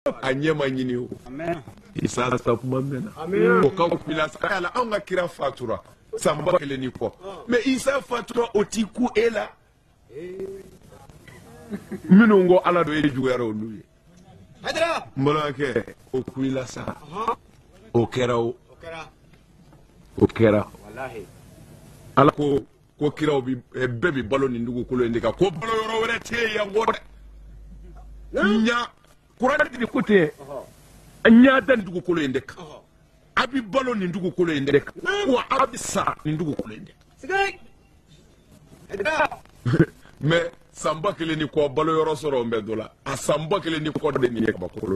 anyema nyini o isa sa kuma mena o ka kupila sala anga kira fatura samba kele ni ko me isa fatura otiku ela minungo ala do eju yaro luye hadra molake o kuila sa o kera wallahi ala ko kira obi bebi balo ni ndugu kulo ndika ko balo yoro wore te ya ngode nya kurana di kote nya dan ndugu kulo ndika abi balo ni ndugu kulo ndika ko abi sa ni ndugu kulo ndika sigai me samba kele ni ko balo yoro soro mbe dola a samba kele ni ko de ni ba ko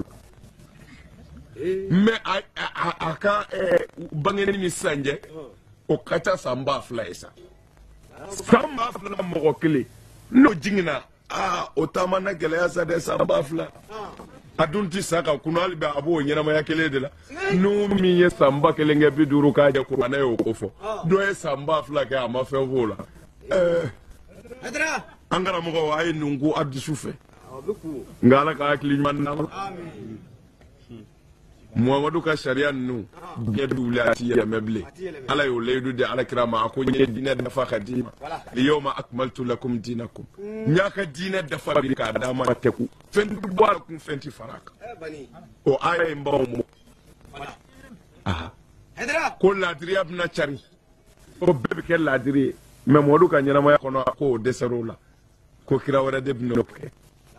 me aka bangeni ni sanje o kata samba flaisa samba fla mo kele no jingina otama na gele ya sade samba fla adunti saka kuno albe abo nyina ma yakele de la no mi ye samba kele nge biduru ka ja kurana yo kofo do e samba fla ka ama fe vola adra angara mo ko ay nungu abdi soufe ngala ka akli man na amin Muhammadu ka sharia nu gedu lati ya meble ala yo leydu de ala kirama ko nye dina da fa khadima yawma akmaltu lakum dinakum nyaka dina da fa bi ka da ma teku fen du boal kum fenti faraka o ay mbaw mo hedra ko ladri abna chari o bebe ke ladri me modu ka nyana ma kono ko desero la ko kira wara de bino ke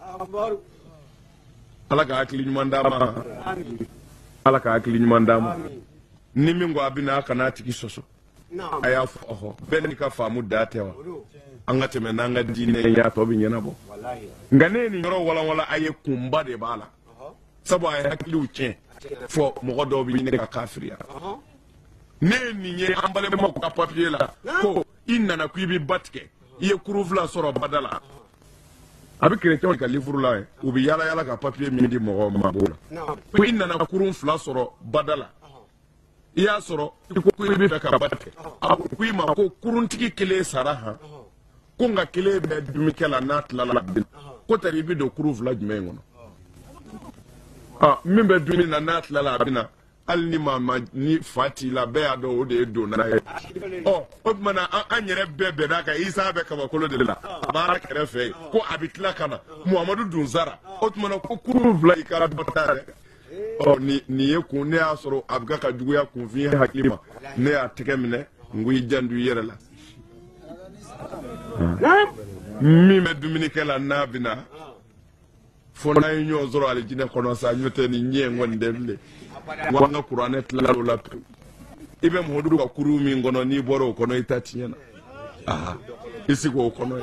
ala ka akli nyumanda ma ala ka akili nyuma ndama ni mingo abina kana tiki soso aya fo ben ka famu datewa anga teme nanga dine ya to bi nyana bo ngane ni nyoro wala aye kumba de bala sabo ay akili uche fo mo do bi ni ka kafiriya ne ni nye ambale mo ka papier la ko inna na kuibi batke ye kuruvla soro badala abi chrétien ka livre la ubi yala ka papier mindi mo mabola ko inna na kurun fla soro badala iya soro ko be ka batte ko ma ko kurun tiki kele saraha ko nga kele be dumi kala natla la bin ko tari bi do kuru fla jmengo mimbe dumi na natla la bina alni mama ni fati la be ado de do na o mana anyere bebe da ka isa be ka bakolo de la baraka refe ko abitla kana muhammadu dunzara o mana ko kuru vla ikara batare ni ye ko ne asoro abga ka jugu ya ko fi hakima ne a tekemne ngui jandu yere la mi me dominike la nabina fona nyo zoro ali jine kono sa nyote ni nye ngondelle wanga kurane tlalo la ibe modu ka kurumi ngono ni boro kono itati nyana isi ko kono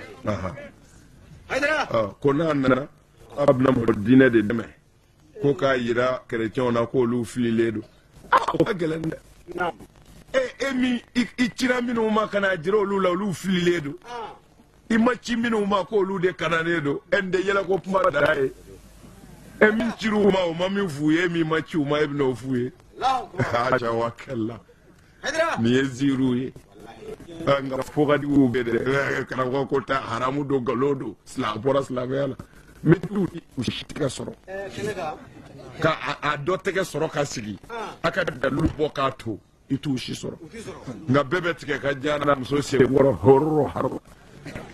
kona na abna mo dine de deme ko ka yira chrétien na ko lu fililedo ko gelende emi ichira minu ma kana jiro lu la lu fililedo imachi minu ma ko lu de kananedo ende yela ko puma dai emi chiru ma o mami vuye mi machi o ma ibn ofuye acha wakalla ni eziru ye anga foga di ubede kana ko ta haramu do galodo slapora slavela metu ushika soro ka adote ke soro ka sigi aka da lubo ka to itu ushi soro nga bebe tike ka jana mso se woro horro haro